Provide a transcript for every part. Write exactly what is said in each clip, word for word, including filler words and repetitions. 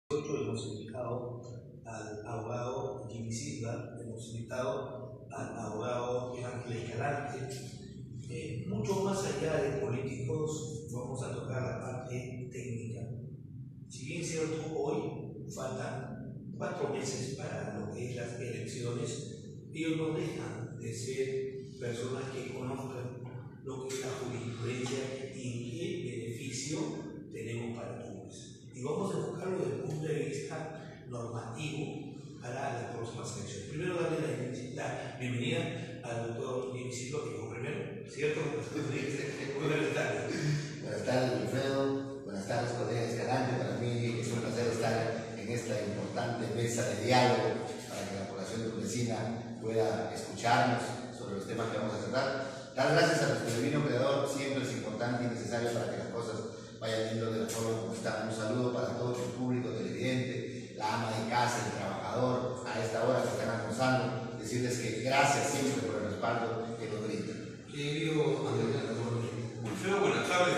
Hemos invitado al abogado Jimmy Silva, hemos invitado al abogado Ángel Escalante. Eh, mucho más allá de políticos, vamos a tocar la parte técnica. Si bien es cierto, hoy faltan cuatro meses para lo que es las elecciones, ellos no dejan de ser personas que conozcan lo que es la jurisprudencia y qué beneficio tenemos para Tumbes. Y vamos a enfocarlo desde el punto de vista normativo para las próximas elecciones. Primero, darle la, la bienvenida al doctor Jimmy Silva, que llegó primero, ¿cierto? Buenas tardes. Buenas tardes, Wilfredo. Buenas tardes, colega Escalante. Para mí es un placer estar en esta importante mesa de diálogo para que la población tumbesina pueda escucharnos sobre los temas que vamos a tratar. Dar gracias a nuestro divino creador siempre es importante y necesario para que las cosas vayan yendo de la forma como están. Un saludo para todo el público televidente, la ama de casa, el trabajador, a esta hora que están almorzando, decirles que gracias siempre por el respaldo que nos brindan. Querido Andrés, Wilfredo, buenas tardes.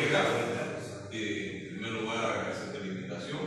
Eh, en primer lugar, agradecerte la invitación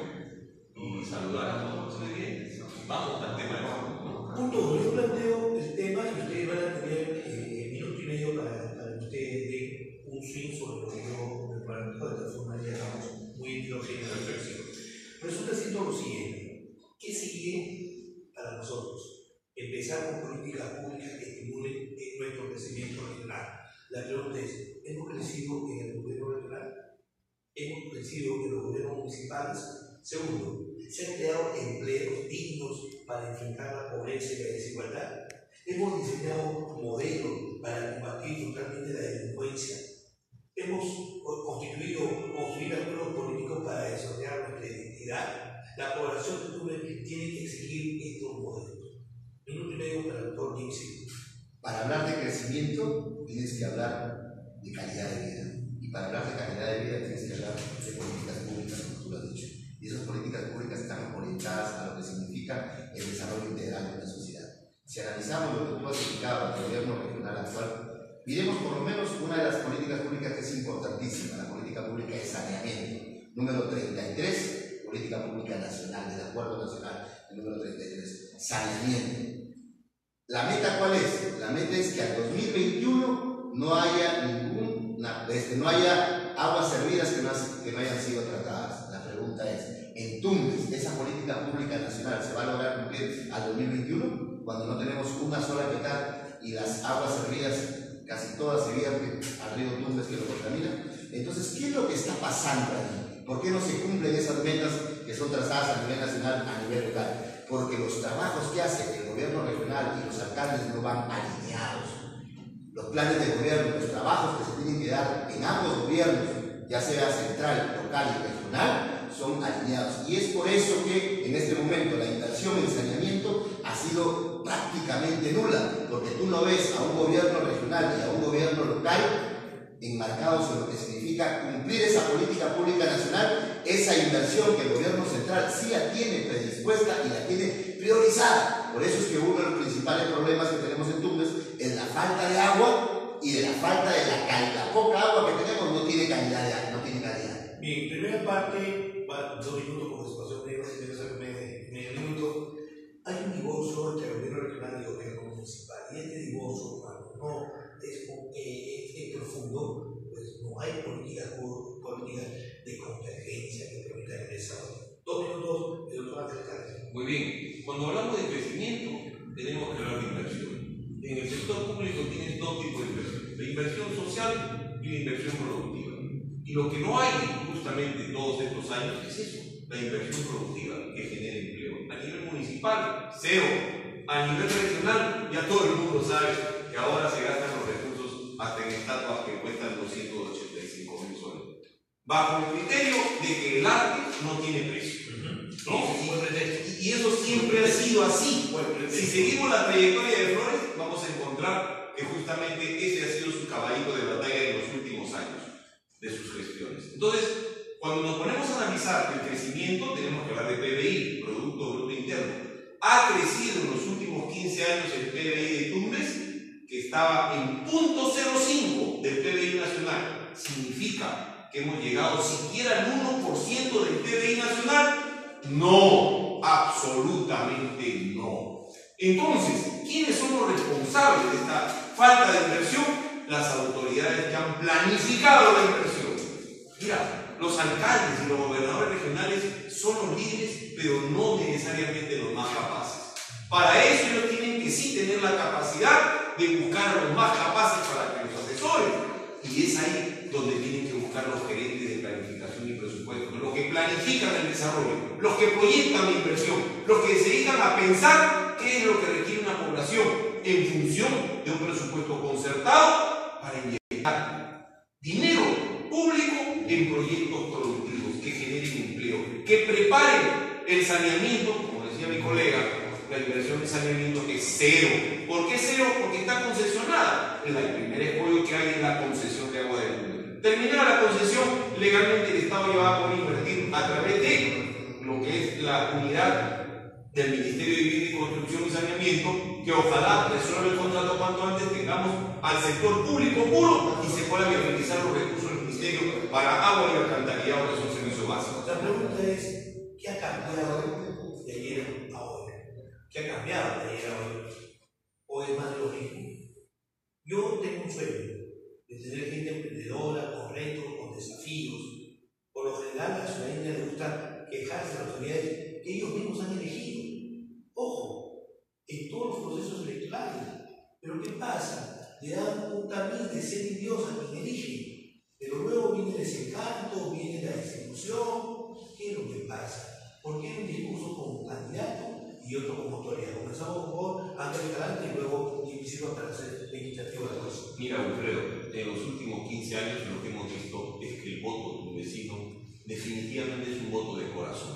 y saludar a todos los televidentes. Vamos al tema de hoy. Punto, yo planteo el tema y ustedes van a tener eh, minuto y medio para, para que ustedes den un swing sobre lo que yo me planteo, de tal forma ya estamos muy heterogéneos en la reflexión. Resulta siendo lo siguiente: ¿qué sigue para nosotros? Empezar con políticas públicas que estimulen nuestro crecimiento regional. La pregunta es: ¿hemos crecido en el gobierno regional? ¿Hemos crecido en los gobiernos municipales? Segundo, ¿se han creado empleos dignos para enfrentar la pobreza y la desigualdad? ¿Hemos diseñado modelos para combatir totalmente la delincuencia? ¿Hemos constituido, construido acuerdos políticos para desarrollar nuestra identidad? La población de Tumbes tiene que exigir estos modelos. Minuto y medio para el doctor Jimmy Silva. Para hablar de crecimiento tienes que hablar de calidad de vida. Y para hablar de calidad de vida tienes que hablar de políticas públicas, como tú lo has dicho. Y esas políticas públicas están orientadas a lo que significa el desarrollo integral de una sociedad. Si analizamos lo que tú has indicado del gobierno regional actual, miremos por lo menos una de las políticas públicas que es importantísima, la política pública de saneamiento. Número treinta y tres, política pública nacional, del acuerdo nacional, el número treinta y tres, saneamiento. ¿La meta cuál es? La meta es que al dos mil veintiuno no haya ningún, este, no haya aguas servidas que no, que no hayan sido tratadas. La pregunta es, ¿en Tumbes esa política pública nacional se va a lograr cumplir al dos mil veintiuno? Cuando no tenemos una sola petar y las aguas servidas casi todas se vierten al río Tumbes que lo contamina. Entonces, ¿qué es lo que está pasando ahí? ¿Por qué no se cumplen esas metas que son trazadas a nivel nacional, a nivel local? Porque los trabajos que hace el gobierno regional y los alcaldes no van alineados. Los planes de gobierno, los trabajos que se tienen que dar en ambos gobiernos, ya sea central, local y regional, son alineados. Y es por eso que en este momento la inversión en saneamiento ha sido prácticamente nula, porque tú no ves a un gobierno regional y a un gobierno local enmarcados en lo que significa cumplir esa política pública nacional, esa inversión que el gobierno central sí la tiene predispuesta y la tiene priorizada. Por eso es que uno de los principales problemas que tenemos en Tumbes es la falta de agua y de la falta de la calidad. La poca agua que tenemos no tiene calidad de agua, no tiene calidad. Bien, primera parte, dos minutos con espacio medio, medio minuto. Hay un divorcio entre el gobierno regional y el gobierno municipal, y este divorcio, cuando no es, eh, es profundo, pues no hay políticas, políticas de convergencia que permitan el desarrollo. Dos minutos, el doctor Ángel Escalante. Muy bien. Cuando hablamos de crecimiento, tenemos que hablar de inversión. En el sector público tienes dos tipos de inversión: la inversión social y la inversión productiva. Y lo que no hay justamente todos estos años es eso, la inversión productiva que genera empleo. A nivel municipal, cero. A nivel regional, ya todo el mundo sabe que ahora se gastan los recursos hasta en estatuas que cuestan doscientos ochenta y cinco mil soles. Bajo el criterio de que el arte no tiene precio. ¿No? Y, y eso siempre ha sido así. Si seguimos la trayectoria de Flores, vamos a encontrar que justamente ese ha sido su caballito de batalla en los últimos años de sus gestiones. Entonces, cuando nos ponemos a analizar el crecimiento, tenemos que hablar de P B I, Producto Bruto Interno. Ha crecido en los últimos quince años el P B I de Tumbes, que estaba en punto cero cinco del P B I nacional. Significa que hemos llegado siquiera al uno por ciento del P B I nacional No, absolutamente no. Entonces, ¿quiénes son los responsables de esta falta de inversión? Las autoridades que han planificado la inversión. Mira, los alcaldes y los gobernadores regionales son los líderes, pero no necesariamente los más capaces. Para eso ellos tienen que sí tener la capacidad de buscar a los más capaces para que los asesoren. Y es ahí donde tienen que buscar los gerentes de planificación y presupuesto, los que planifican el desarrollo, los que proyectan la inversión, los que se dedican a pensar qué es lo que requiere una población en función de un presupuesto concertado para inyectar dinero público en proyectos productivos que generen empleo, que preparen el saneamiento, como decía mi colega, la inversión de saneamiento es cero. ¿Por qué cero? Porque está concesionada. El primer escollo que hay es la concesión de agua de lluvia. Terminada la concesión, legalmente el Estado ya va a poder invertir a través de lo que es la unidad del Ministerio de Vivienda y Construcción y Saneamiento, que ojalá resuelva el contrato cuanto antes, tengamos al sector público puro y se puedan viabilizar los recursos del Ministerio para agua y alcantarillado, que son servicios básicos. La pregunta es, ¿qué ha cambiado de ayer a hoy? ¿Qué ha cambiado de ayer a hoy? ¿O es más de lo mismo? Yo tengo un sueño de tener gente emprendedora, con retos, con desafíos. Por lo general, a la ciudadanía le gusta quejarse de las autoridades que ellos mismos han elegido. Ojo, en todos los procesos electorales. Pero ¿qué pasa? Le dan un tamiz de ser Dios a quien eligen. Pero luego viene el desencanto, viene la desilusión. ¿Qué es lo que pasa? ¿Por qué un discurso como candidato y otro como autoridad? Comenzamos por Ángel Escalante y luego Divisivos para hacer la iniciativa de los. Mira, Wilfredo, en los últimos quince años lo que hemos visto es que el voto de un vecino definitivamente es un voto de corazón.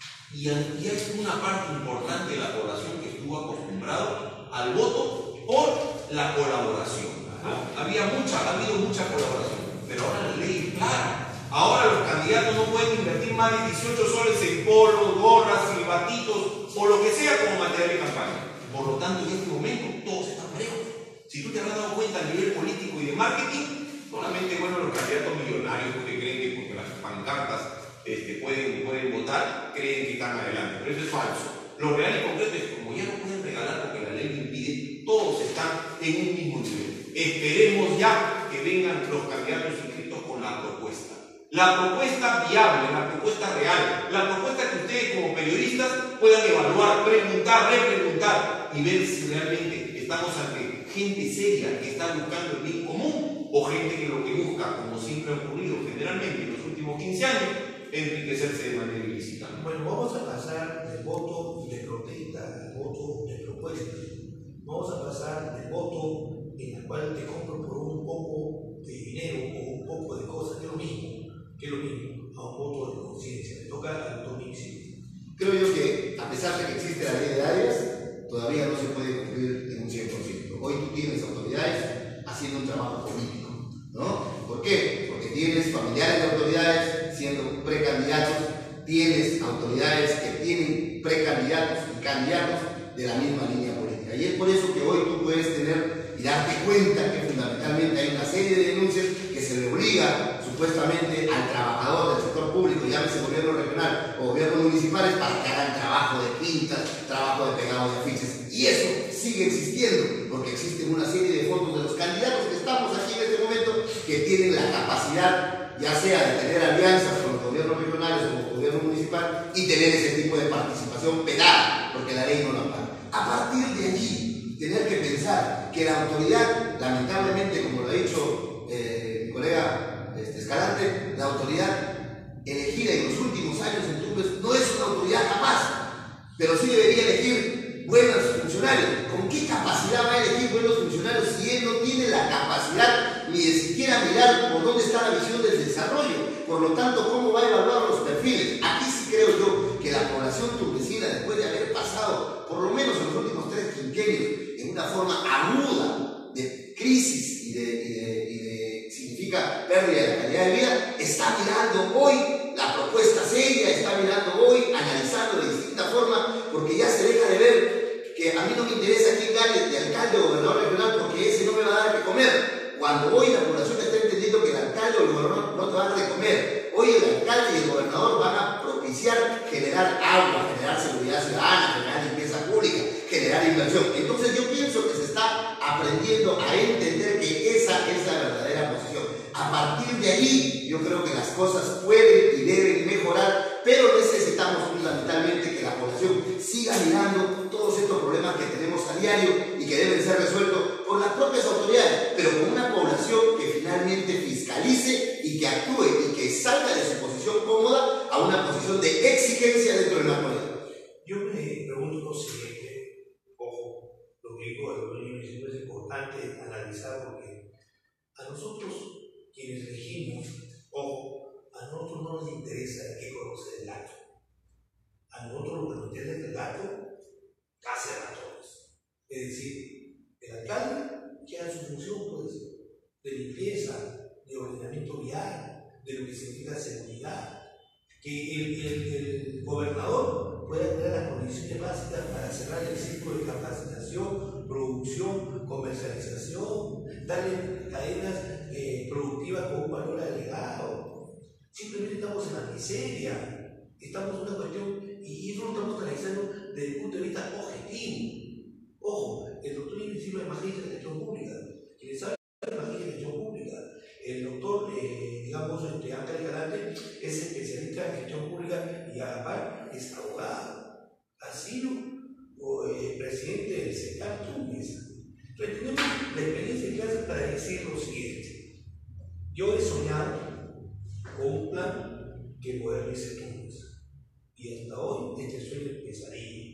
Y ya es una parte importante de la población que estuvo acostumbrado al voto por la colaboración, ¿no? Había mucha, ha habido mucha colaboración, pero ahora la ley es clara. Ahora los candidatos no pueden invertir más de dieciocho soles en polos, gorras, silbatitos o lo que sea como material de campaña. Por lo tanto, en este momento todos están parejos. Si tú te habrás dado cuenta a nivel político y de marketing, solamente bueno, los candidatos millonarios que creen que porque las pancartas este, pueden, pueden votar, creen que están adelante. Pero eso es falso. Lo real y concreto es que como ya no pueden regalar porque la ley lo impide, todos están en un mismo nivel. Esperemos ya que vengan los candidatos inscritos con la propuesta. La propuesta viable, la propuesta real, la propuesta que ustedes como periodistas puedan evaluar, preguntar, repreguntar y ver si realmente estamos ante gente seria que está buscando el bien común o gente que lo que busca, como siempre ha ocurrido generalmente en los últimos quince años, enriquecerse de manera ilícita. Bueno, vamos a pasar del voto de protesta al voto de propuesta. Vamos a pasar del voto en el cual te compro por un poco de dinero o un poco de cosas, que es lo mismo. que es lo mismo, a un voto de conciencia. Le toca al doctor Mixi. Creo yo que, a pesar de que existe la ley de áreas, todavía no se puede cumplir en un cien por ciento. Hoy tú tienes autoridades haciendo un trabajo político, ¿no? ¿Por qué? Porque tienes familiares de autoridades siendo precandidatos, tienes autoridades que tienen precandidatos y candidatos de la misma línea política. Y es por eso que hoy tú puedes tener y darte cuenta que fundamentalmente hay una serie de denuncias que se le obliga supuestamente al trabajador del sector público, llámese gobierno regional o gobierno municipales, para que hagan trabajo de pintas, trabajo de pegado de afiches. Y eso sigue existiendo, porque existen una serie de fondos de los candidatos que estamos aquí en este momento que tienen la capacidad, ya sea de tener alianzas con los gobiernos regionales o con el gobierno municipal y tener ese tipo de participación penada, porque la ley no la paga. A partir de allí, tener que pensar que la autoridad, lamentablemente, como lo ha dicho eh, mi colega Este, Escalante, la autoridad elegida en los últimos años en Tumbes no es una autoridad capaz, pero sí debería elegir buenos funcionarios. ¿Con qué capacidad va a elegir buenos funcionarios si él no tiene la capacidad ni de siquiera mirar por dónde está la visión del desarrollo? Por lo tanto, ¿cómo va a evaluar los perfiles? Aquí sí creo yo que la población tumbesina, después de haber pasado por lo menos en los últimos tres quinquenios en una forma aguda de crisis y de, y de, y de significa pérdida de calidad de vida, está mirando hoy la propuesta seria, está mirando hoy, analizando de distinta forma, porque ya se deja de ver que a mí no me interesa quién gane de alcalde o gobernador regional, porque ese no me va a dar que comer. Cuando hoy la población está entendiendo que el alcalde o el gobernador no te van a dar de comer, hoy el alcalde y el gobernador van a propiciar generar generar agua, generar seguridad ciudadana, generar limpieza pública, generar inversión. Entonces yo pienso que se está aprendiendo a entender que esa es la verdadera posición. A partir de ahí yo creo que las cosas pueden y deben mejorar, pero necesitamos fundamentalmente que la población siga mirando todos estos problemas que tenemos a diario y que deben ser resueltos por las propias autoridades, pero con una población que finalmente fiscalice y que actúe y que salga de su posición cómoda a una posición de exigencia dentro de la comunidad. Yo me pregunto lo siguiente, ojo, lo que digo de los niños es importante analizar porque a nosotros quienes elegimos, ojo, a nosotros no nos interesa qué conocer el dato. A nosotros lo que nos interesa es el dato, hace ratones. Es decir, el alcalde que haga su función pues, de limpieza, de ordenamiento vial, de lo que significa seguridad, que el, el, el gobernador pueda tener las condiciones básicas para cerrar el ciclo de capacitación, producción, comercialización, darle cadenas eh, productivas con un valor agregado. Simplemente estamos en la miseria, estamos en una cuestión, y eso lo estamos analizando desde el punto de vista objetivo. Ojo, el doctor Invisible es magíster de gestión pública, quien sabe es magíster de gestión pública. El doctor, eh, digamos, este, Ángel Galante es especialista en gestión pública y aparte es abogado, ha sido o, eh, presidente del CECAR Tumbes. Entonces tenemos la experiencia en clase para decir lo siguiente. Yo he soñado con un plan que modernice Tumbes y hasta hoy este sueño es pesadilla,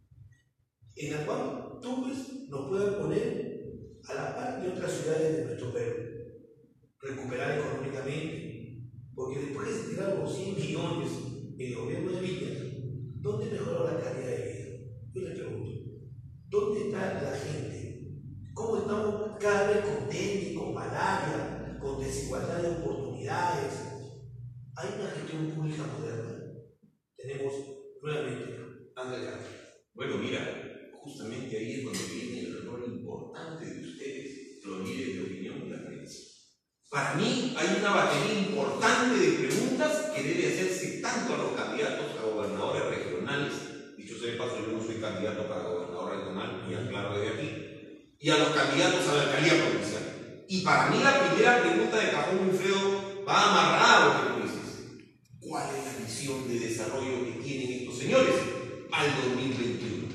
en la cual Tumbes nos puede poner a la par de otras ciudades de nuestro Perú, recuperar económicamente, porque después de tirar los cien millones en el gobierno de Villa, ¿dónde mejoró la calidad de vida? Yo les pregunto, ¿dónde está la gente? ¿Cómo estamos cada vez con dengue, con malaria, con desigualdad de oportunidades? Hay una gestión pública moderna. Tenemos nuevamente Ángel. Bueno, mira, justamente ahí es donde viene el rol importante de ustedes, los líderes de opinión y la prensa. Para mí hay una batería importante de preguntas que debe hacerse tanto a los candidatos a gobernadores regionales, dicho sea de paso, yo no soy candidato para gobernador regional, y aclaro desde aquí, y a los candidatos a la alcaldía provincial. Y para mí la primera pregunta de cajón muy feo va amarrada a lo que tú dices. ¿Cuál es la visión de desarrollo que tienen estos señores al dos mil veintiuno?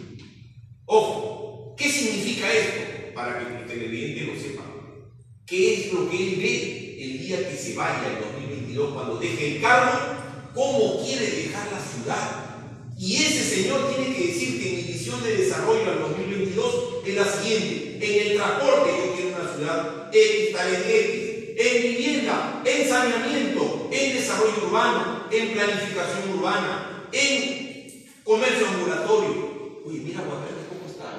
Ojo, ¿qué significa esto? Para que el televidente lo sepa. ¿Qué es lo que él ve el día que se vaya en dos mil veintidós, cuando deje el cargo? ¿Cómo quiere dejar la ciudad? Y ese señor tiene que decir que mi visión de desarrollo al dos mil veintidós es la siguiente. En el transporte yo quiero una ciudad X, tal vez X. En vivienda, en saneamiento, en desarrollo urbano, en planificación urbana, en comercio ambulatorio. Oye, mira, Guadalajara, ¿cómo está?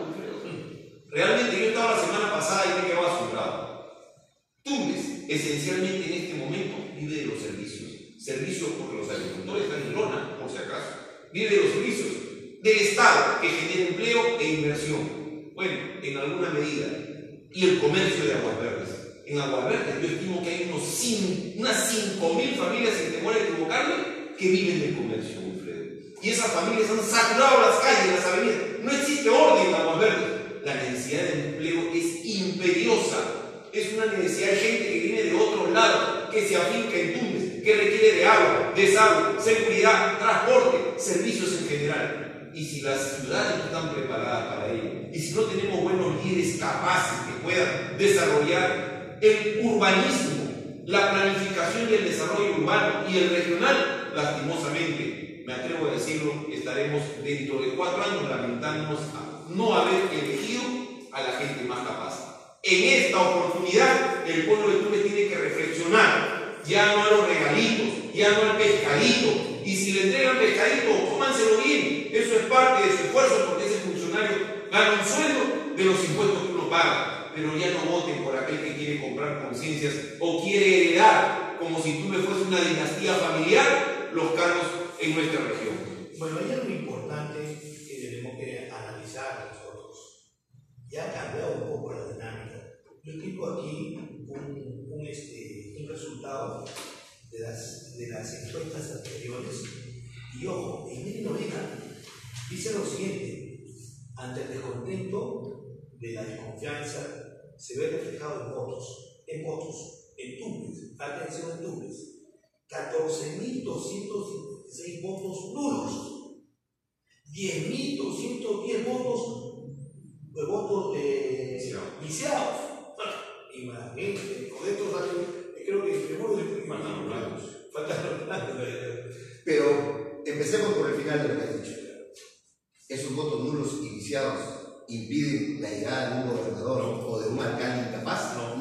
Realmente yo estaba la semana pasada y me quedaba asombrado. Tumbes, esencialmente en este momento, vive de los servicios. Servicios porque los agricultores están en lona, por si acaso. Vive de los servicios del Estado, que genera empleo e inversión. Bueno, en alguna medida. Y el comercio de Aguas Verdes. En Aguas Verdes yo estimo que hay unos cinco, unas cinco mil familias, sin temor a equivocarme, que viven del comercio, Wilfredo. Y esas familias han saturado las calles, las avenidas. No existe orden en Aguas Verdes. La necesidad de empleo es imperiosa. Es una necesidad de gente que viene de otro lado, que se afinca en Tumbes, que requiere de agua, desagüe, seguridad, transporte, servicios en general. Y si las ciudades no están preparadas para ello, y si no tenemos buenos líderes capaces que puedan desarrollar el urbanismo, la planificación y el desarrollo urbano y el regional, lastimosamente, me atrevo a decirlo, estaremos dentro de cuatro años lamentándonos a no haber elegido a la gente más capaz. En esta oportunidad, el pueblo de Tumbes tiene que reflexionar, ya no a los regalitos, ya no al pescadito, y si le entregan pescadito, cómanselo bien, eso es parte de su esfuerzo, porque ese funcionario gana un sueldo de los impuestos que uno paga, pero ya no voten por aquel que quiere comprar conciencias o quiere heredar, como si Tumbes fuese una dinastía familiar, los cargos en nuestra región. Bueno, hay algo importante que tenemos que analizar nosotros. Ya ha cambiado un poco la dinámica. Yo tengo aquí un, un, este, un resultado de las, de las encuestas anteriores Y ojo, en mi novena dice lo siguiente: ante el descontento de la desconfianza se ve reflejado en votos, en votos, en Tumbes, atención en Tumbes, catorce mil doscientos seis votos nulos, diez mil doscientos diez votos, de votos eh, viciados. Imagínate, con estos salen, creo que primero de faltan los blancos. Faltan los blancos. Pero empecemos por el final de lo que has dicho. Esos votos nulos y viciados impiden la llegada de un gobernador no. o de un alcalde incapaz. No.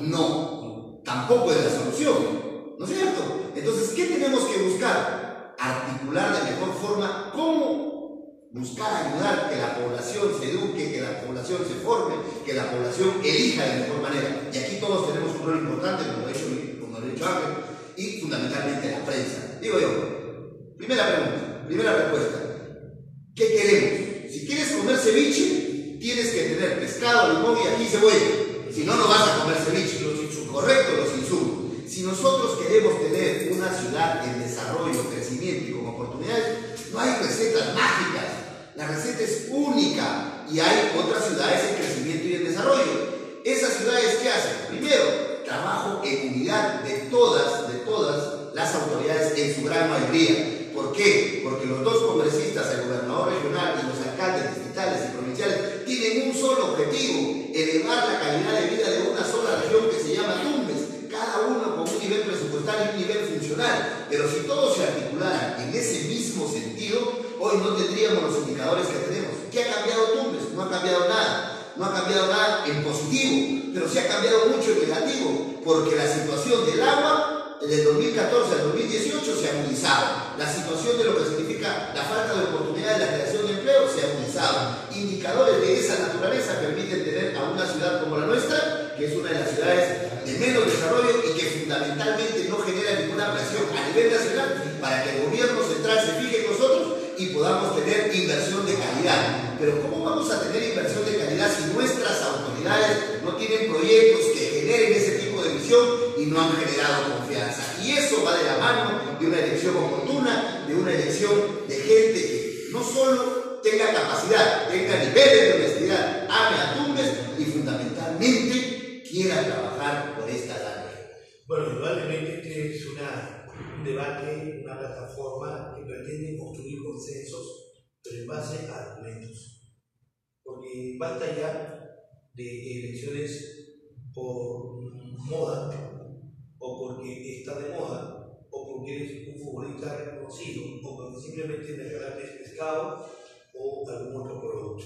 no, tampoco es la solución, ¿no es cierto? Entonces, ¿qué tenemos que buscar? Articular de mejor forma cómo buscar ayudar que la población se eduque, que la población se forme, que la población elija de mejor manera. Y aquí todos tenemos un rol importante, como lo ha dicho, como lo ha dicho Ángel, y fundamentalmente la prensa. Digo yo, primera pregunta, primera respuesta. ¿Qué queremos? Si quieres comer ceviche, tienes que tener pescado, limón y ají y cebolla. Si no, no vas a comer ceviche. Los insumos. Correcto, los insumos. Si nosotros queremos tener una ciudad en desarrollo, crecimiento y con oportunidades, no hay recetas mágicas. La receta es única y hay otras ciudades en crecimiento y en desarrollo. ¿Esas ciudades qué hacen? Primero, trabajo en unidad de todas, de todas las autoridades en su gran mayoría. ¿Por qué? Porque los dos congresistas, el gobernador regional y los alcaldes distritales y provinciales, tienen un solo objetivo: elevar la calidad de vida de una sola región que se llama Tumbes, cada uno con un nivel presupuestario y un nivel funcional. Pero si todos se articularan en ese mismo sentido, hoy no tendríamos los indicadores que tenemos. ¿Qué ha cambiado Tumbes? No ha cambiado nada. No ha cambiado nada en positivo, pero sí ha cambiado mucho en negativo, porque la situación del agua desde el dos mil catorce al dos mil dieciocho se ha agudizado. La situación de lo que significa la falta de oportunidad de la creación de empleo se ha agudizado. Indicadores de esa naturaleza permiten tener a una ciudad como la nuestra, que es una de las ciudades de menos desarrollo y que fundamentalmente no genera ninguna presión a nivel nacional para que el gobierno central se fije en nosotros y podamos tener inversión de calidad. Pero ¿cómo vamos a tener inversión de calidad si nuestras autoridades no tienen proyectos que generen ese tipo de visión y no han generado confianza? Y eso va de la mano de una elección oportuna, de una elección de gente que no solo tenga capacidad, tenga niveles de honestidad, ame a Tumbes y fundamentalmente quiera trabajar por esta larga. Bueno, indudablemente este es una, un debate, una plataforma que pretende construir consensos, pero en base a argumentos. Porque basta ya de elecciones por moda, o porque está de moda, o porque eres un futbolista reconocido, o porque simplemente me regalaste pescado o algún otro producto.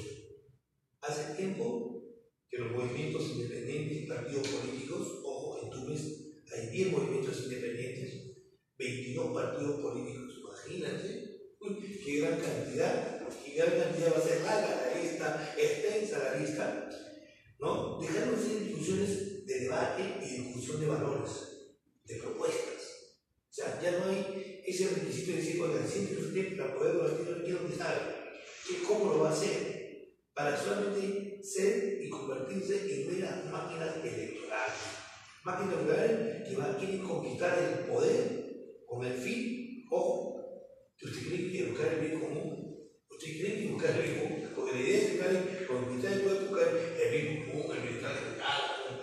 Hace tiempo que los movimientos independientes, partidos políticos, ojo, en Tumbes hay diez movimientos independientes, veintidós partidos políticos, imagínate. Uy, qué gran cantidad, qué gran cantidad va a ser larga la lista, extensa la lista, ¿no? Dejaron de ser discusiones de debate y de discusión de valores, de propuestas. O sea, ya no hay ese requisito de decir, oigan, siempre usted para poder debatir aquí donde sabe, ¿cómo lo va a hacer? Para solamente ser y convertirse en meras máquinas electorales. Máquinas electorales que van, quieren conquistar el poder con el fin, ojo, ¿usted cree que buscar el bien común? ¿Usted cree que buscar el bien común? Porque la idea es que conquistar el poder, buscar el bien común, el bienestar general,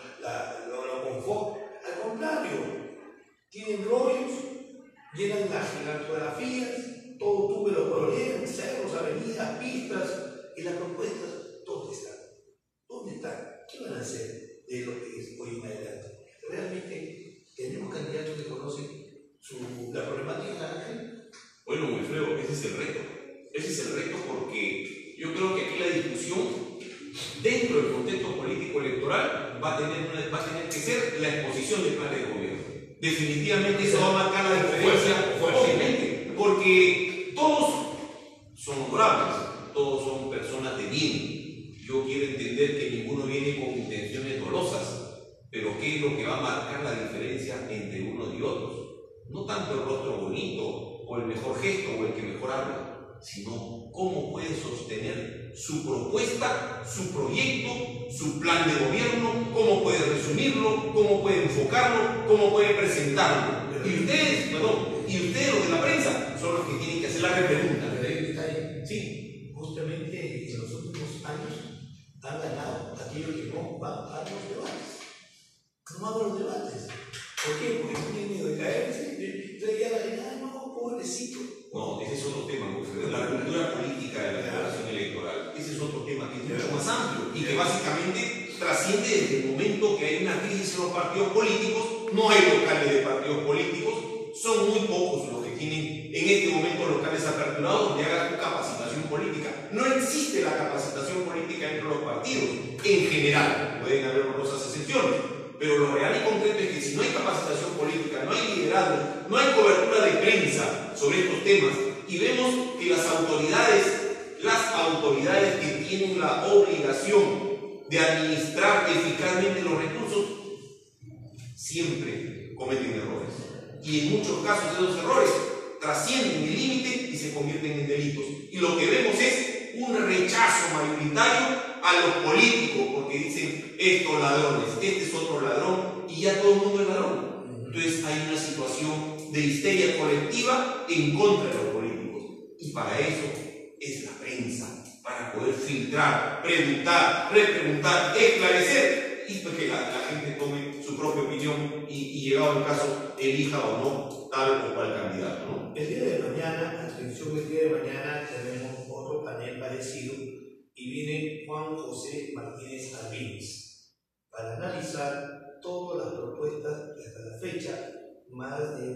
la, lo, lo confort. Al contrario, tienen rollos, llenan las, las fotografías, todo tuve lo colorean, cerros, avenidas, pistas, y las propuestas, ¿dónde están? ¿Dónde están? ¿Qué van a hacer de lo que es hoy en adelante? Realmente tenemos candidatos que conocen su, la problemática. Bueno, Wilfredo, ese es el reto. Ese es el reto porque yo creo que aquí la discusión dentro del contexto político electoral va a tener, una, va a tener que ser la exposición del plan de gobierno. Definitivamente eso va a marcar la diferencia, obviamente, porque todos son honorables, todos son personas de bien. Yo quiero entender que ninguno viene con intenciones dolosas, pero ¿qué es lo que va a marcar la diferencia entre unos y otros? No tanto el rostro bonito, o el mejor gesto, o el que mejor habla, sino cómo puede sostener su propuesta, su proyecto, su plan de gobierno, cómo puede resumirlo, cómo puede enfocarlo, cómo puede presentarlo. Y ustedes, perdón, y Y ustedes, los de la prensa, son los que tienen que hacer la repregunta. Sí, justamente en los últimos años han ganado aquellos que no van a los debates. No van a los debates. ¿Por qué? Porque tienen miedo de caerse, de ya la gente, no, pobrecito. No, ese es otro tema, Wilfredo. La cultura política de la declaración electoral. Ese es otro tema que es mucho más amplio y que básicamente trasciende desde el momento que hay una crisis en los partidos políticos. No hay locales de partidos políticos, son muy pocos los que tienen en este momento locales aperturados donde hagan capacitación política. No existe la capacitación política entre los partidos, en general. Pueden haber honrosas excepciones, pero lo real y concreto es que si no hay capacitación política, no hay liderazgo, no hay cobertura de prensa sobre estos temas, y vemos que las autoridades, las autoridades que tienen la obligación de administrar eficazmente los recursos, siempre cometen errores. Y en muchos casos esos errores trascienden el límite y se convierten en delitos. Y lo que vemos es un rechazo mayoritario a los políticos, porque dicen estos ladrones, este es otro ladrón, y ya todo el mundo es ladrón. Entonces hay una situación de histeria colectiva en contra de los políticos. Y para eso es la prensa, para poder filtrar, preguntar, repreguntar, esclarecer, y que la, la gente tome su propia opinión y, y llegado el caso, elija o no tal o cual candidato, ¿no? El día de mañana, atención, el día de mañana tenemos otro panel parecido y viene Juan José Martínez Albines para analizar todas las propuestas que hasta la fecha más de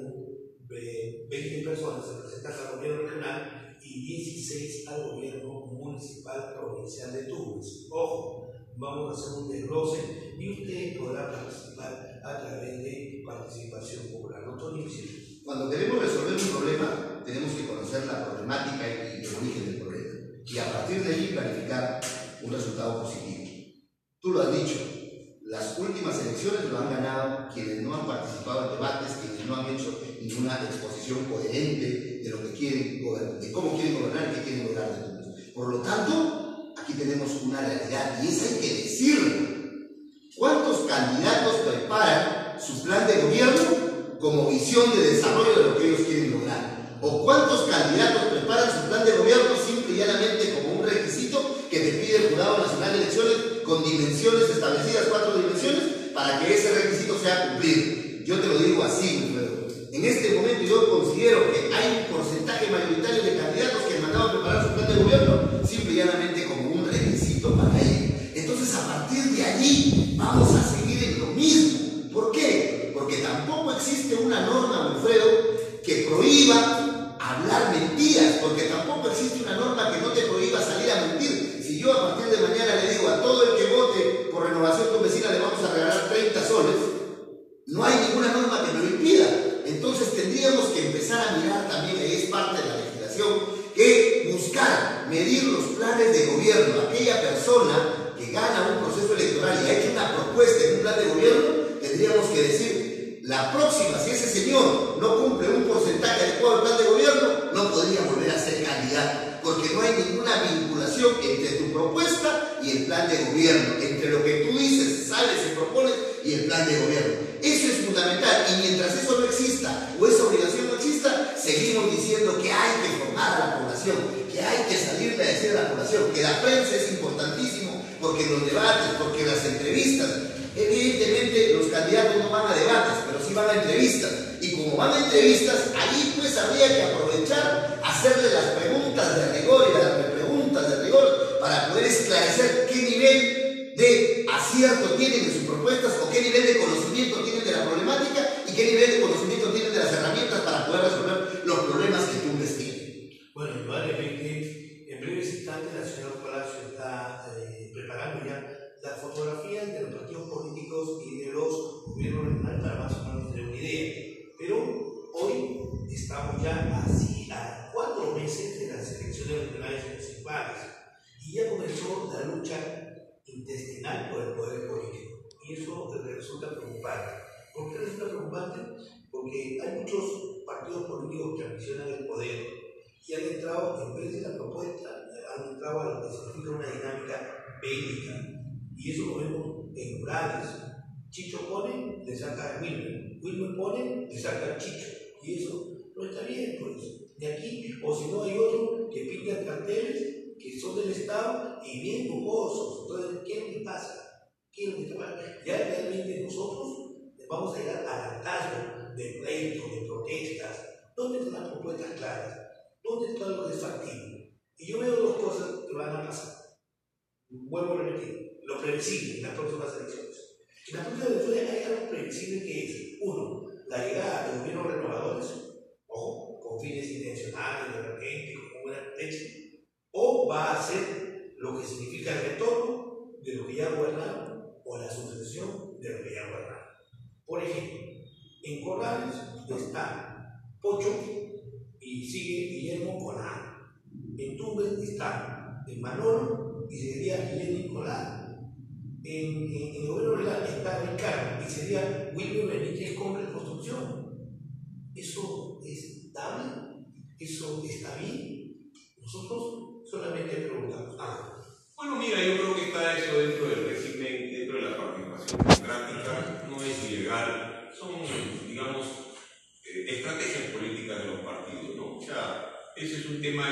veinte personas se presentan al gobierno regional y dieciséis al gobierno municipal provincial de Tumbes. Ojo, vamos a hacer un desglose y usted podrá participar a través de participación popular. Doctor Nipsey. Cuando queremos resolver un problema, tenemos que conocer la problemática y el origen del problema. Y a partir de ahí planificar un resultado positivo. Tú lo has dicho, las últimas elecciones lo han ganado quienes no han participado en debates, quienes no han hecho ninguna exposición coherente de lo que quieren gobernar, de cómo quieren gobernar y qué quieren lograr de todos. Por lo tanto, aquí tenemos una realidad y esa hay que decirlo. ¿Cuántos candidatos preparan su plan de gobierno como visión de desarrollo de lo que ellos quieren lograr? ¿O cuántos candidatos preparan su plan de gobierno simple y llanamente como un requisito que te pide el Jurado Nacional de Elecciones con dimensiones establecidas, cuatro dimensiones, para que ese requisito sea cumplido? Yo te lo digo así, Wilfredo. En este momento yo considero que hay un porcentaje mayoritario de candidatos que han mandado a preparar su plan de gobierno simple y llanamente como un requisito para ello. Entonces, a partir de allí vamos a seguir en lo mismo. ¿Por qué? Porque tampoco existe una norma, Wilfredo, que prohíba hablar mentiras, porque tampoco existe una norma que no te prohíba salir a mentir. Si yo a partir de mañana le digo a todo el que vote por Renovación Tumbesina le vamos a regalar treinta soles, no hay ninguna norma que me lo impida. Entonces tendríamos que empezar a mirar también, ahí es parte de la legislación, que buscar, medir los planes de gobierno. Aquella persona que gana un proceso electoral y ha hecho una propuesta en un plan de gobierno, tendríamos que decir, la próxima, si ese señor no cumple un porcentaje adecuado del plan de gobierno, no podría volver a ser candidato, porque no hay ninguna vinculación entre tu propuesta y el plan de gobierno, entre lo que tú dices, sales y propones y el plan de gobierno. Eso es fundamental, y mientras eso no exista o esa obligación no exista, seguimos diciendo que hay que formar a la población, que hay que salirle a decir a la población, que la prensa es importantísimo, porque en los debates, porque en las entrevistas, evidentemente los candidatos no van a debates, pero sí van a entrevistas, y como van a entrevistas, ahí pues habría que aprovechar, hacerle las preguntas de rigor y las repreguntas de rigor para poder esclarecer qué nivel de acierto tienen en sus propuestas o qué nivel de conocimiento tienen de la problemática y qué nivel de conocimiento tienen de las herramientas para poder resolver los problemas que tú investigues. Bueno, indudablemente, en breves instantes la señora Palacio está eh, preparando ya la fotografía de los partidos políticos y de los gobiernos regionales para más o menos tener una idea. Pero hoy estamos ya así a cuatro meses de las elecciones regionales y municipales y ya comenzó la lucha intestinal por el poder político. Y eso resulta preocupante. ¿Por qué resulta preocupante? Porque hay muchos partidos políticos que ambicionan el poder y han entrado, en vez de la propuesta, han entrado a lo que significa una dinámica bélica. Y eso lo vemos en rurales. Chicho pone, le saca a Wilmer. Wilmer pone, le saca a Chicho. Y eso no está bien, pues, de aquí, o si no hay otros que pintan carteles que son del Estado y bien lujosos. Entonces, ¿qué es lo que pasa? ¿Qué es lo que está pasando? Ya realmente nosotros vamos a llegar al hartazgo de pleitos, de protestas. ¿Dónde están las propuestas claras? ¿Dónde está lo que es factible? Y yo veo dos cosas que van a pasar. Vuelvo a repetir, lo previsible en las próximas elecciones. En las próximas elecciones hay algo previsible que es, uno, la llegada de gobiernos renovadores, ojo, con fines intencionales, de repente, con buena leche, o va a ser lo que significa el retorno de lo que ya gobernaron o la sucesión de lo que ya gobernaron. Por ejemplo, en Corrales está Pocho y sigue Guillermo Colá. En Tumbes está el Manolo y sería Guillermo Nicolás. En, en, en el gobierno rural está Ricardo y sería Wilmer Benítez con reconstrucción. ¿Eso es estable? ¿Eso está bien? Nosotros solamente preguntamos. Ah. Bueno, mira, yo creo que está eso dentro del régimen, dentro de la participación democrática, no es ilegal, son, digamos, eh, estrategias políticas de los partidos, ¿no? O sea, ese es un tema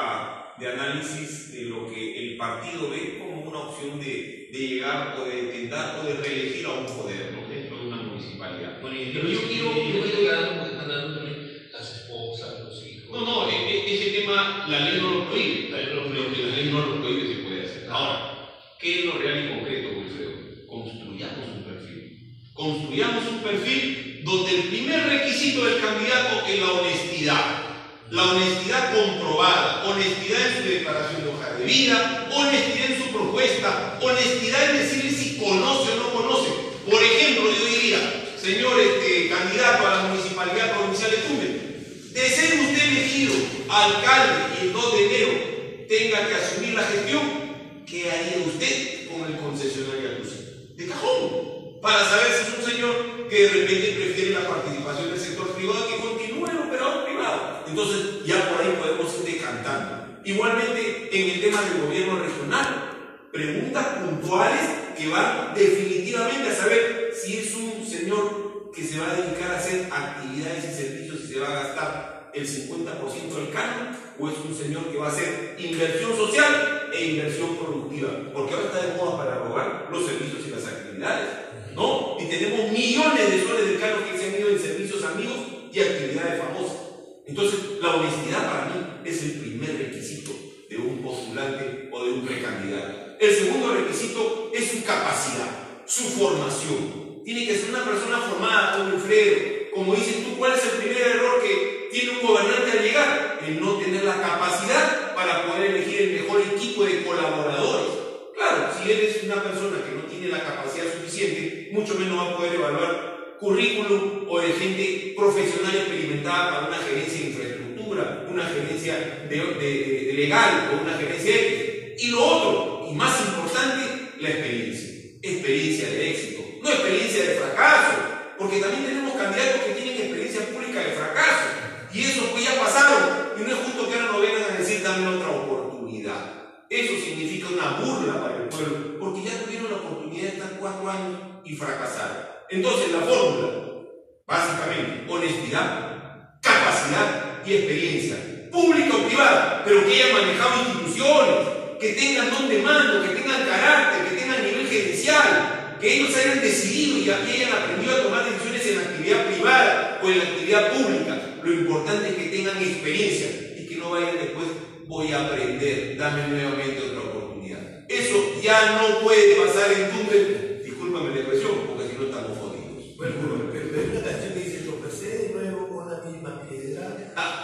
ya de análisis de lo que el partido ve como una opción de, de llegar o de intentar o de reelegir a un poder, ¿no? Dentro de una municipalidad. Bueno, y pero yo quiero, yo quiero dar, porque están dando también las esposas, los hijos. No, no, e, e, ese tema la ley no lo prohíbe, la ley no lo prohíbe, la ley no lo prohíbe, se puede hacer. Ahora, ¿qué es lo real y concreto, Wilfredo? Construyamos un perfil. Construyamos un perfil donde el primer requisito del candidato es la honestidad. La honestidad comprobada, honestidad en su declaración de hoja de vida, honestidad en su propuesta, honestidad en decirle si conoce o no conoce. Por ejemplo, yo diría, señor este, candidato a la municipalidad provincial de Tumbes, de ser usted elegido alcalde y el dos de enero tenga que asumir la gestión, ¿qué haría usted con el concesionario Aluce? De cajón, para saber si es un señor que de repente prefiere la participación del sector privado que continúe el operador privado. Entonces ya por ahí podemos ir decantando. Igualmente en el tema del gobierno regional, preguntas puntuales que van definitivamente a saber si es un señor que se va a dedicar a hacer actividades y servicios y se va a gastar el cincuenta por ciento del canon, o es un señor que va a hacer inversión social e inversión productiva, porque ahora está de moda para robar los servicios y las actividades, ¿no? Y tenemos millones de soles de canon que se han ido en servicios amigos y actividades famosas. Entonces, la honestidad para mí es el primer requisito de un postulante o de un precandidato. El segundo requisito es su capacidad, su formación. Tiene que ser una persona formada como Wilfredo. Como dices tú, ¿cuál es el primer error que tiene un gobernante al llegar? El no tener la capacidad para poder elegir el mejor equipo de colaboradores. Claro, si eres una persona que no tiene la capacidad suficiente, mucho menos va a poder evaluar currículum o de gente profesional experimentada para una gerencia de infraestructura, una gerencia de, de, de legal o una gerencia X. Y lo otro, y más importante, la experiencia. Experiencia de éxito, no experiencia de fracaso, porque también tenemos candidatos que tienen experiencia pública de fracaso, y esos pues ya pasaron, y no es justo que ahora nos vengan a decir dame otra oportunidad. Eso significa una burla para el pueblo, porque ya tuvieron la oportunidad de estar cuatro años y fracasaron. Entonces la fórmula, básicamente, honestidad, capacidad y experiencia, pública o privada, pero que hayan manejado instituciones, que tengan don de mando, que tengan carácter, que tengan nivel gerencial, que ellos hayan decidido y hayan aprendido a tomar decisiones en la actividad privada o en la actividad pública. Lo importante es que tengan experiencia y que no vayan después, voy a aprender, dame nuevamente otra oportunidad. Eso ya no puede pasar en Tumbes, discúlpame la expresión, porque si no estamos jodidos. Bueno, pero, pero, pero hay una canción que dice, tropecé de nuevo con la misma piedra.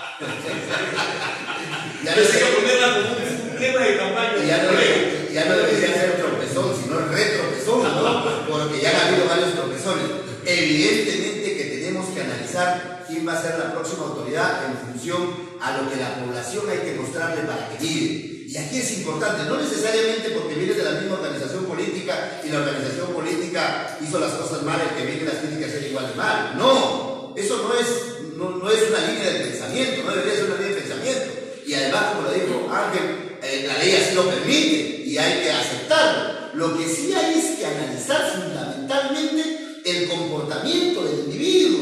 Ya Yo sé que ponerla como un tema de campaña. Ya no, ya no debería ser tropezón, sino retropezón, ¿no? Porque ya han habido varios tropezones. Evidentemente que tenemos que analizar quién va a ser la próxima autoridad en función a lo que la población hay que mostrarle para que vive. Y aquí es importante, no necesariamente porque viene de la misma organización política y la organización política hizo las cosas mal, el que viene las tiene que hacer igual de mal. No, eso no es, no, no es una línea de pensamiento, no debería ser una línea de pensamiento. Y además, como lo dijo Ángel, eh, la ley así lo permite y hay que aceptarlo. Lo que sí hay es que analizar fundamentalmente el comportamiento del individuo. O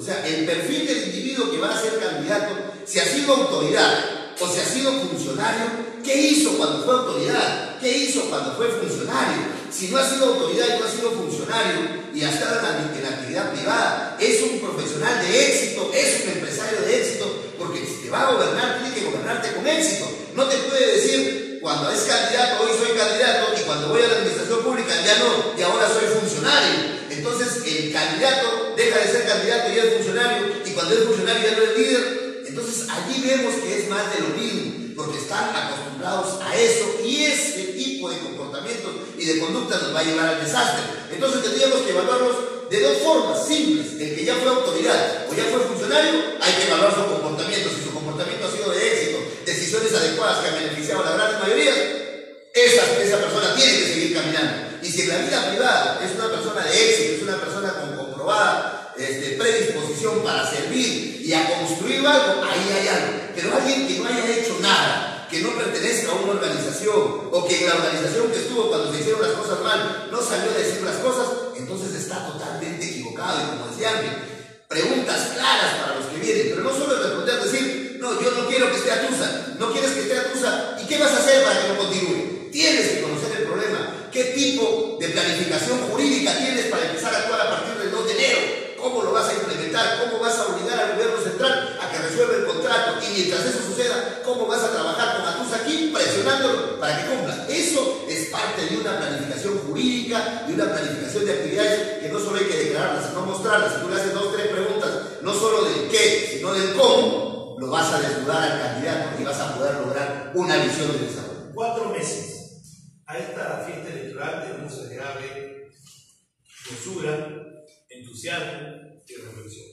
sea, el perfil del individuo que va a ser candidato, si ha sido autoridad o si ha sido funcionario, ¿qué hizo cuando fue autoridad? ¿Qué hizo cuando fue funcionario? Si no ha sido autoridad y no ha sido funcionario y ha estado en la, en la actividad privada, es un profesional de éxito, es un empresario de éxito, porque si te va a gobernar, tiene que gobernarte con éxito. No te puede decir, cuando es candidato, hoy soy candidato, y cuando voy a la administración pública, ya no, y ahora soy funcionario. Entonces, el candidato deja de ser candidato y es funcionario, y cuando es funcionario ya no es líder. Entonces, allí vemos que es más de lo mismo, porque están acostumbrados a eso, y ese tipo de comportamientos y de conducta nos va a llevar al desastre. Entonces, tendríamos que evaluarlos de dos formas simples. El que ya fue autoridad o ya fue funcionario, hay que evaluar su comportamiento. Si su comportamiento ha sido de éxito, decisiones adecuadas que han beneficiado a la gran mayoría, esa, esa persona tiene que seguir caminando. Y si en la vida privada es una persona de éxito, es una persona con comprobada este, predisposición para servir y a construir algo, ahí hay algo. Pero alguien que no haya hecho nada, que no pertenezca a una organización, o que en la organización que estuvo cuando se hicieron las cosas mal no salió a decir las cosas, entonces está totalmente equivocado. Y como decía Ángel, preguntas claras para los que vienen, pero no solo responder, decir, no, yo no quiero que esté Atusa, no quieres que esté Atusa, ¿y qué vas a hacer para que no continúe? Tienes que conocer el problema, qué tipo de planificación jurídica tienes para empezar a actuar a partir del dos de enero, cómo lo vas a implementar, cómo vas a obligar al gobierno central a que resuelva el contrato, y mientras eso suceda, cómo vas a trabajar con Atusa aquí presionándolo para que cumpla. Eso es parte de una planificación jurídica y una planificación de actividades que no solo hay que declararlas, sino mostrarlas. Si tú le haces dos o tres preguntas, no solo del qué, sino del cómo, lo vas a desnudar al candidato y vas a poder lograr una visión de desarrollo. Cuatro meses a esta fiesta electoral debemos agregarle mesura, entusiasmo y reflexión.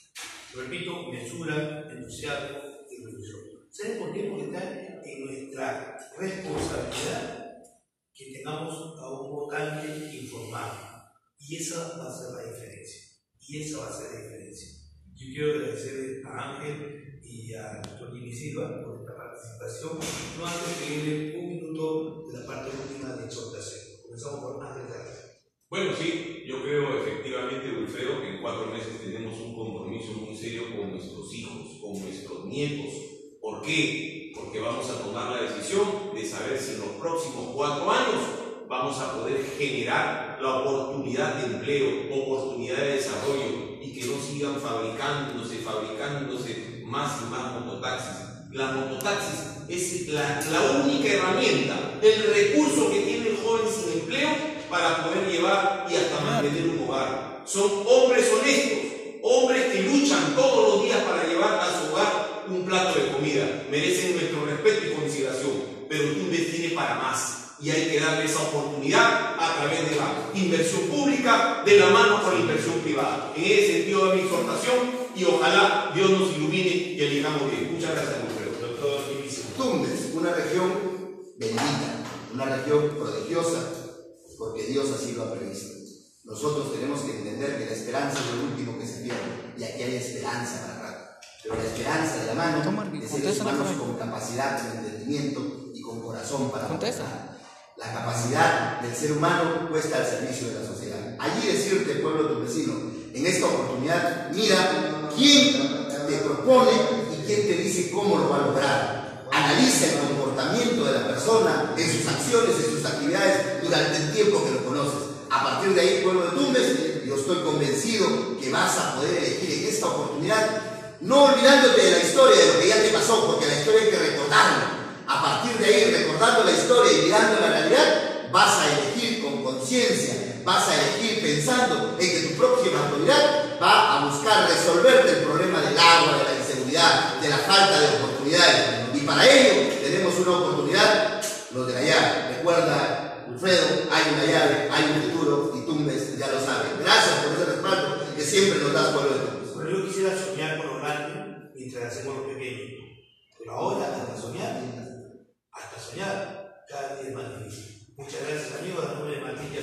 Repito, mesura, entusiasmo y reflexión. ¿Saben por qué? Porque está en nuestra responsabilidad que tengamos a un votante informado. Y esa va a ser la diferencia. Y esa va a ser la diferencia. Yo quiero agradecer a Ángel y a doctor Jimmy Silva por esta participación. No antes de pedirle un minuto de la parte última de exhortación. Comenzamos por Ángel García. Bueno, sí, yo creo efectivamente, Wilfredo, que en cuatro meses tenemos un compromiso muy serio con nuestros hijos, con nuestros nietos. ¿Por qué? Porque vamos a tomar la decisión de saber si en los próximos cuatro años vamos a poder generar la oportunidad de empleo, oportunidad de desarrollo, y que no sigan fabricándose, fabricándose más y más mototaxis. Las mototaxis es la, la única herramienta, el recurso que tiene el joven sin empleo para poder llevar y hasta mantener un hogar. Son hombres honestos, hombres que luchan todos los días para llevar a su hogar un plato de comida. Merecen nuestro respeto y consideración, pero Tumbes tiene para más. Y hay que darle esa oportunidad a través de la inversión pública, de la mano con la inversión privada. En ese sentido de mi exhortación, y ojalá Dios nos ilumine y elijamos bien. Muchas gracias, doctor. Doctor Tumbes, una región bendita, una región prodigiosa, porque Dios así lo ha previsto. Nosotros tenemos que entender que la esperanza es lo último que se pierde, y aquí hay esperanza para rato. Pero la esperanza de la mano de seres humanos con capacidad, con entendimiento y con corazón para avanzar. La capacidad del ser humano puesta al servicio de la sociedad. Allí decirte, pueblo tumbesino, en esta oportunidad, mira quién te propone y quién te dice cómo lo va a lograr. Analiza el comportamiento de la persona en sus acciones, en sus actividades durante el tiempo que lo conoces. A partir de ahí, pueblo de Tumbes, yo estoy convencido que vas a poder elegir en esta oportunidad, no olvidándote de la historia, de lo que ya te pasó, porque la historia hay que recordarla. A partir de ahí, recordando la historia y mirando la realidad, vas a elegir con conciencia, vas a elegir pensando en que tu próxima autoridad va a buscar resolverte el problema del agua, de la inseguridad, de la falta de oportunidades. Y para ello tenemos una oportunidad, los de la llave. Recuerda, Wilfredo, hay una llave, hay un futuro, y Tumbes ya lo saben. Gracias por ese respaldo que siempre nos das, pueblo de Tumbes. Bueno, yo quisiera soñar con lo grande mientras hacemos lo pequeño. Pero ahora, hasta soñar, hasta soñar, cada día es más difícil. Muchas gracias, amigos. A nombre de Martín